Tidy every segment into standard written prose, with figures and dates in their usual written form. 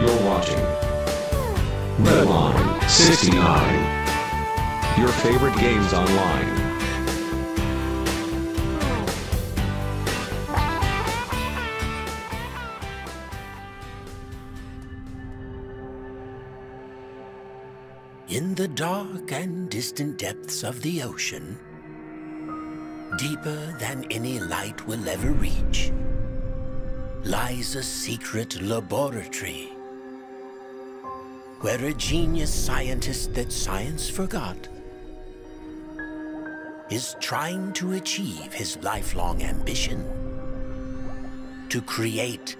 You're watching Redline69, your favorite games online. In the dark and distant depths of the ocean, deeper than any light will ever reach, lies a secret laboratory where a genius scientist that science forgot is trying to achieve his lifelong ambition to create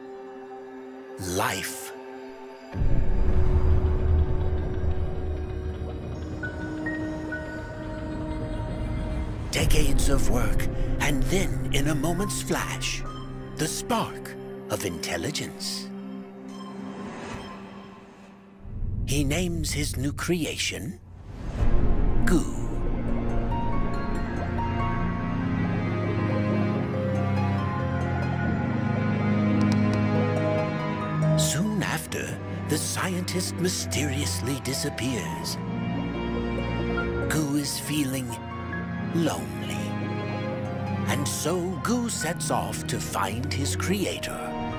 life. Decades of work, and then in a moment's flash, the spark of intelligence. He names his new creation Goo. Soon after, the scientist mysteriously disappears. Goo is feeling lonely. And so Goo sets off to find his creator.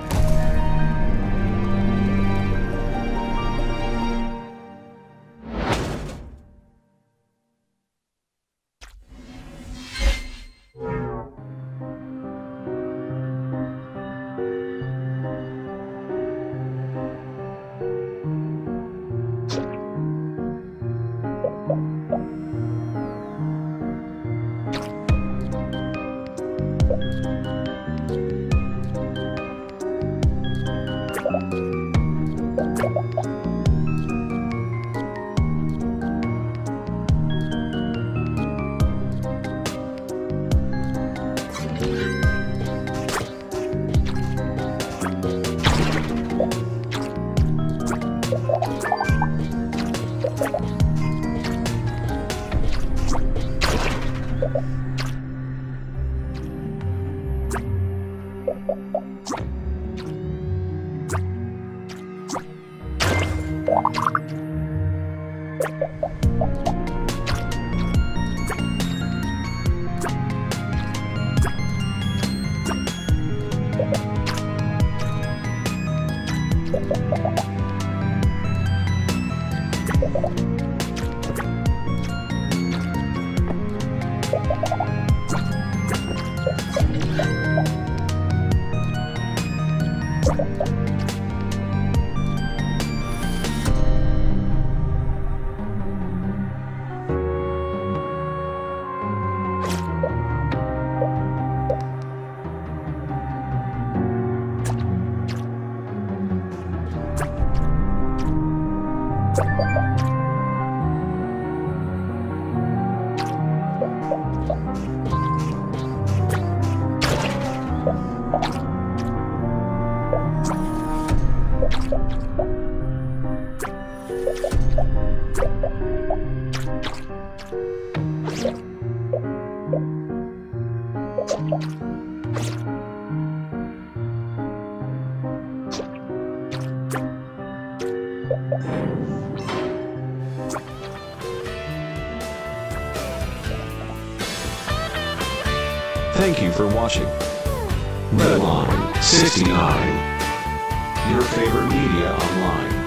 Thank you for watching Redline69, your favorite media online.